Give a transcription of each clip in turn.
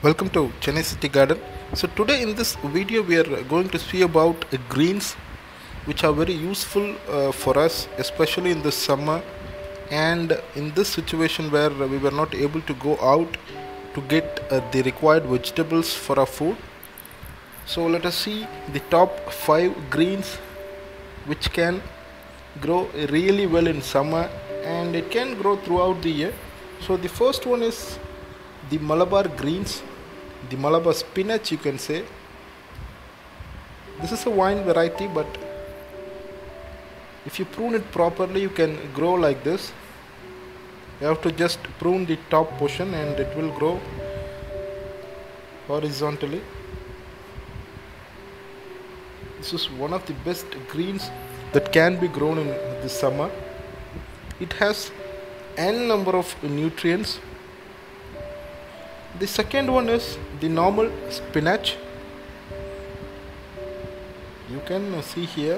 Welcome to Chennai City Garden. So today in this video we are going to see about greens which are very useful for us, especially in the summer and in this situation where we were not able to go out to get the required vegetables for our food. So let us see the top 5 greens which can grow really well in summer and it can grow throughout the year. So the first one is the Malabar greens, the Malabar spinach, you can say. This is a vine variety, but if you prune it properly you can grow like this. You have to just prune the top portion and it will grow horizontally. This is one of the best greens that can be grown in the summer. It has n number of nutrients. The second one is the normal spinach. You can see here,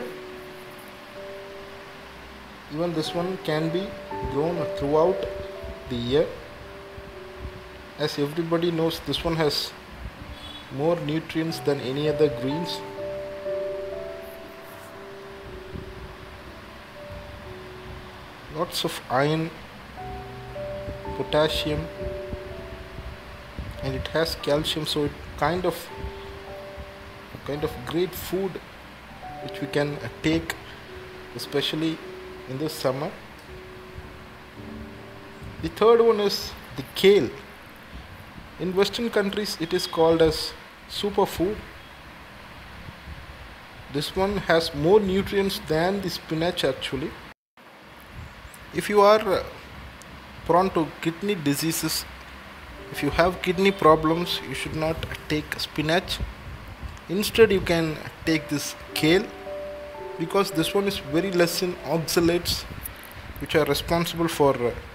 even this one can be grown throughout the year. As everybody knows, this one has more nutrients than any other greens. Lots of iron, potassium, and it has calcium, so it kind of great food which we can take especially in the summer. The third one is the kale. In Western countries it is called as superfood. This one has more nutrients than the spinach actually. If you are prone to kidney diseases, if you have kidney problems, you should not take spinach. Instead you can take this kale, because this one is very less in oxalates which are responsible for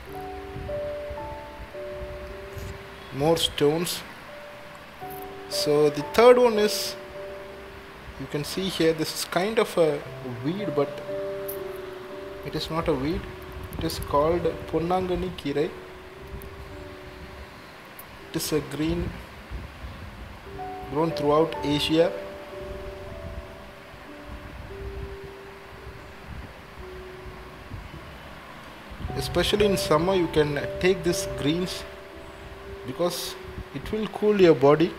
more stones. So the third one is, you can see here, this is kind of a weed, but it is not a weed. It is called Ponnangani Kirai. It is a green grown throughout Asia. Especially in summer you can take these greens because it will cool your body.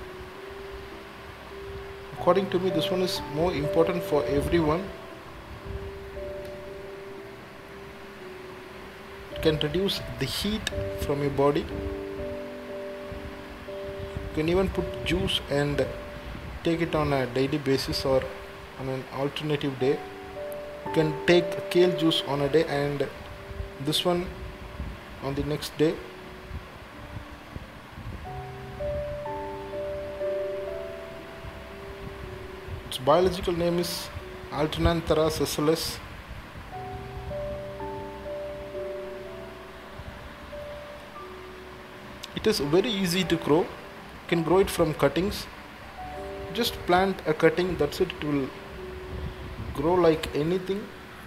According to me, this one is more important for everyone. It can reduce the heat from your body. You can even put juice and take it on a daily basis or on an alternative day. You can take kale juice on a day and this one on the next day. Its biological name is Alternanthera sessilis. It is very easy to grow. You can grow it from cuttings. Just plant a cutting, that's it. It will grow like anything.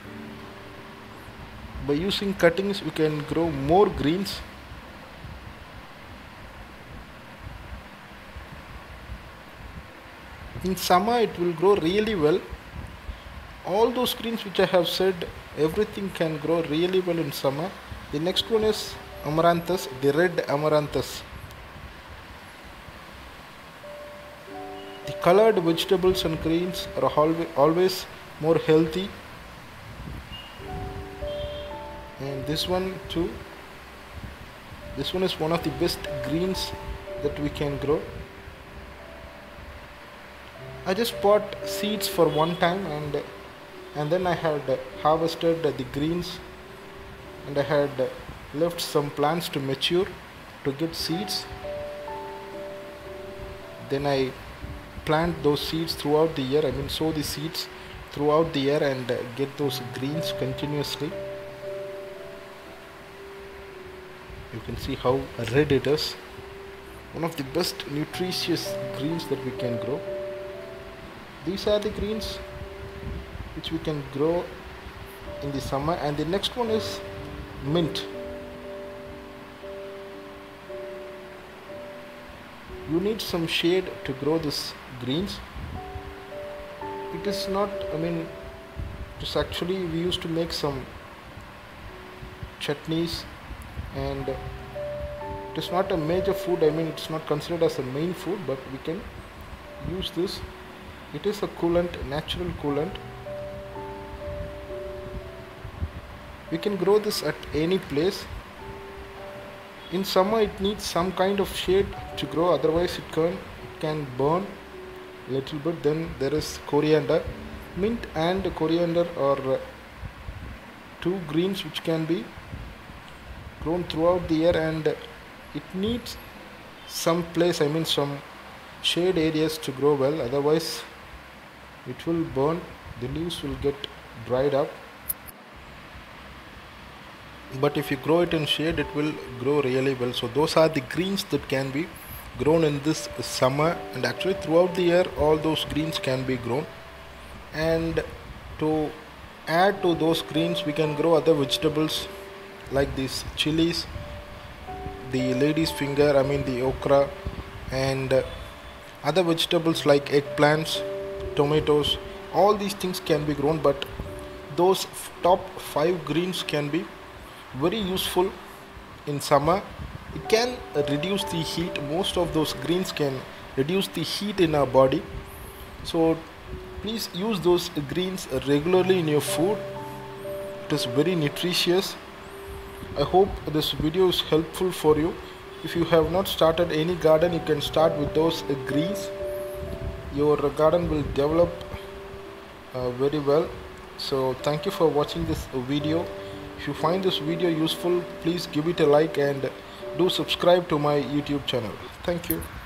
By using cuttings we can grow more greens. In summer it will grow really well. All those greens which I have said, everything can grow really well in summer. The next one is amaranthus, the red amaranthus. The colored vegetables and greens are always more healthy. And this one too. This one is one of the best greens that we can grow. I just bought seeds for one time and then I had harvested the greens and I had left some plants to mature to get seeds. Then I plant those seeds throughout the year. I mean, sow the seeds throughout the year and get those greens continuously. You can see how red it is. One of the best nutritious greens that we can grow. These are the greens which we can grow in the summer. And the next one is mint. you need some shade to grow this greens. It is not, I mean, it's actually, we used to make some chutneys, and it is not a major food. I mean, it's not considered as a main food, but we can use this. It is a coolant, natural coolant. We can grow this at any place. In summer it needs some kind of shade to grow, otherwise it can burn a little bit. Then there is coriander. Mint and coriander are two greens which can be grown throughout the year, and it needs some place, I mean some shade areas to grow well, otherwise it will burn, the leaves will get dried up. But if you grow it in shade, it will grow really well. So those are the greens that can be grown in this summer, and actually throughout the year all those greens can be grown. And to add to those greens, we can grow other vegetables like these chilies, the lady's finger, I mean the okra, and other vegetables like eggplants, tomatoes. All these things can be grown, but those top 5 greens can be very useful in summer. It can reduce the heat. Most of those greens can reduce the heat in our body, so please use those greens regularly in your food. It is very nutritious. I hope this video is helpful for you. If you have not started any garden, you can start with those greens. Your garden will develop very well. So thank you for watching this video. If you find this video useful, please give it a like and do subscribe to my YouTube channel. Thank you.